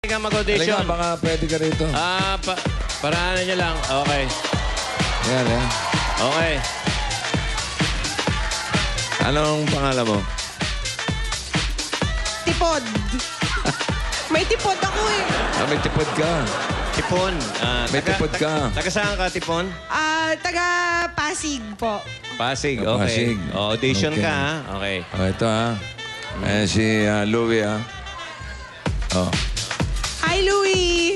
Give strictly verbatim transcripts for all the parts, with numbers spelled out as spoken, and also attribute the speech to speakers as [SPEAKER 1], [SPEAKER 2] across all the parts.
[SPEAKER 1] kang mag-audition.
[SPEAKER 2] Halika, baka pwede ka rito.
[SPEAKER 1] Ah, pa paraanan niya lang. Okay.
[SPEAKER 2] Yan, yan.
[SPEAKER 1] Okay.
[SPEAKER 2] Anong pangalan mo?
[SPEAKER 3] Tipod. May tipod ako eh.
[SPEAKER 2] Ah, may tipod ka.
[SPEAKER 1] Tipon. Ah,
[SPEAKER 2] May
[SPEAKER 1] taga-
[SPEAKER 2] tipod ka.
[SPEAKER 1] Taga, taga saan ka, Tipon?
[SPEAKER 3] Ah, taga Pasig po.
[SPEAKER 1] Pasig.
[SPEAKER 2] Ah,
[SPEAKER 1] Okay.
[SPEAKER 2] Pasig.
[SPEAKER 1] Oh, audition
[SPEAKER 2] Okay.
[SPEAKER 1] ka, ha? Okay.
[SPEAKER 2] Oh, ito ha. Ayan si ah, Louie ha. Oh.
[SPEAKER 3] Hi, Louie!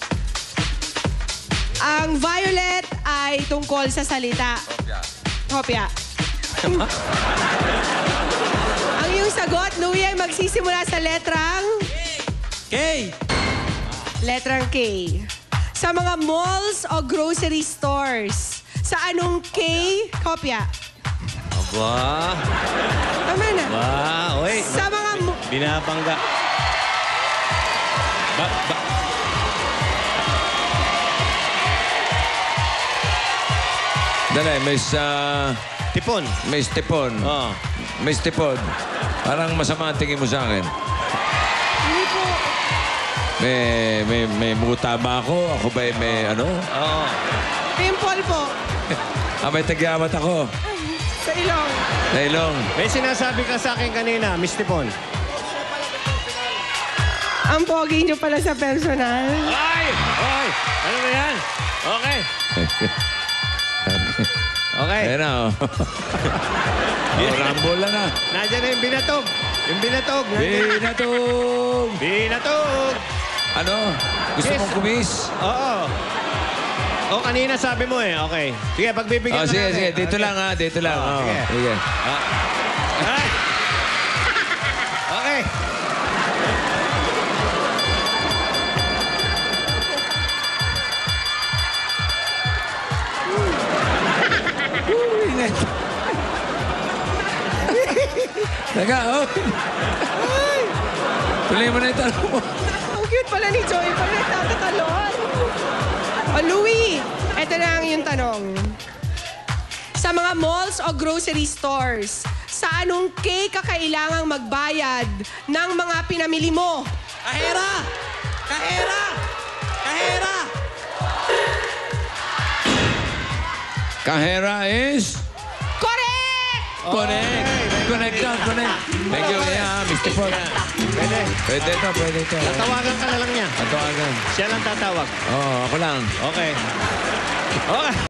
[SPEAKER 3] Ang violet ay tungkol sa salita. Hopya. Ang iyong sagot, Louie, ay magsisimula sa letrang...
[SPEAKER 1] Kay!
[SPEAKER 3] Letrang K. Sa mga malls o grocery stores, sa anong K? Kopya.
[SPEAKER 1] Aba.
[SPEAKER 3] Tama na.
[SPEAKER 1] Ba, oy.
[SPEAKER 3] Sa mga... mo-
[SPEAKER 1] Binabangga. Ba, ba.
[SPEAKER 2] Dali, Miss... sa
[SPEAKER 1] Tipon.
[SPEAKER 2] Miss Tipon.
[SPEAKER 1] Oh.
[SPEAKER 2] Miss Tipon. Parang masama ang tingin mo sa akin.
[SPEAKER 3] Hindi po.
[SPEAKER 2] May, may, may muta ba ako? Ako ba may ano?
[SPEAKER 1] Oo.
[SPEAKER 3] Pimple po.
[SPEAKER 2] Ah, may tagyamat ako.
[SPEAKER 3] Sa ilong.
[SPEAKER 2] Nailong.
[SPEAKER 1] May sinasabi ka sa akin kanina, Miss Tipon.
[SPEAKER 3] Ang pogi niyo pala sa personal.
[SPEAKER 1] Ay! Ay! Ano ba yan? Okay. Okay.
[SPEAKER 2] Ayan na, oh. Oh, Rambo lang na.
[SPEAKER 1] Nandiyan na yung binatog. Yung binatog. nandiyan.
[SPEAKER 2] Binatog!
[SPEAKER 1] Binatog!
[SPEAKER 2] Ano? Gusto
[SPEAKER 1] Yes.
[SPEAKER 2] mong kumis?
[SPEAKER 1] Oo. O, kanina sabi mo eh. Okay. Sige, pagbibigyan
[SPEAKER 2] Oh,
[SPEAKER 1] ka
[SPEAKER 2] sige,
[SPEAKER 1] namin.
[SPEAKER 2] sige. Dito
[SPEAKER 1] Okay.
[SPEAKER 2] lang, ha. Dito lang.
[SPEAKER 1] Oh,
[SPEAKER 2] Oh,
[SPEAKER 1] sige.
[SPEAKER 2] sige.
[SPEAKER 1] Ah. Ay! Okay.
[SPEAKER 2] Teka, oh. Tuloy mo na yung tanong mo.
[SPEAKER 3] Ang cute pala ni Joey. Pag nagtatatalon. O, Louie, eto na ang yung tanong. Sa mga malls o grocery stores, sa anong K ka kailangang magbayad ng mga pinamili mo?
[SPEAKER 1] Kahera! Kahera! Kahera!
[SPEAKER 2] Kahera is...
[SPEAKER 3] Correct!
[SPEAKER 2] Connect! Connect na, connect. Thank you, yeah, Mister Paul.
[SPEAKER 1] Pwede.
[SPEAKER 2] Pwede ito, pwede ito.
[SPEAKER 1] Tatawagan ka na lang niya.
[SPEAKER 2] Atawagan.
[SPEAKER 1] Siya lang tatawag.
[SPEAKER 2] Oo, ako lang.
[SPEAKER 1] Okay. Okay.